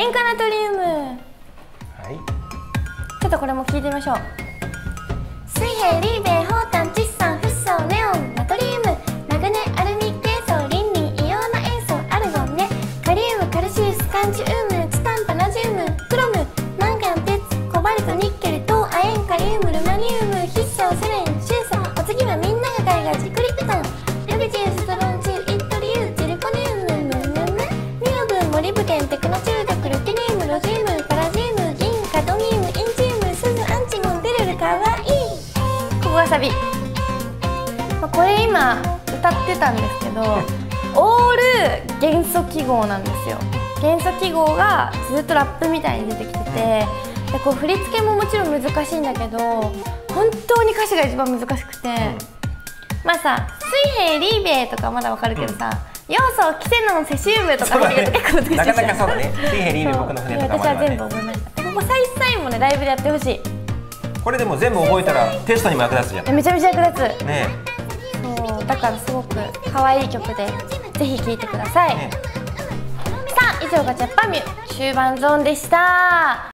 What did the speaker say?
塩化ナトリウム。 はい。 ちょっとこれも聞いてみましょう。水平リーベイホウタン窒酸フッ素ネオンナトリウムマグネアルミケイ素リンリンイオナ塩素アルゴンねカリウムカルシウスカンジウムチタンパナジウムクロムマンガン鉄コバルトニッケル銅亜鉛カリウムルマニウムヒッ素セレンシウ素。お次はみんなが買いがちクリプトンルビチウストロンチウイットリウジルコニウムムムムミオブンモリブデンテクノ中毒ルテニウムロジウムパラジウム銀カドミウムインジウムスズアンチモンベルルかわいい。ここがサビ。これ今歌ってたんですけどオール元素記号なんですよ。元素記号がずっとラップみたいに出てきてて、でこう振り付けももちろん難しいんだけど本当に歌詞が一番難しくて、まあさ水平リーベイとかまだわかるけどさ、要素キセノンセシウムとか見てると結構難しい。 なかなかそうだね。水平リーベイ僕の船とか私は全部覚えました。ここサイズサインもねライブでやってほしい。 これでも全部覚えたらテストにも役立つじゃん。 めちゃめちゃ役立つ。 ねそうだからすごく可愛い曲でぜひ聴いてください。さあ以上がジャパミュ終盤ゾーンでした。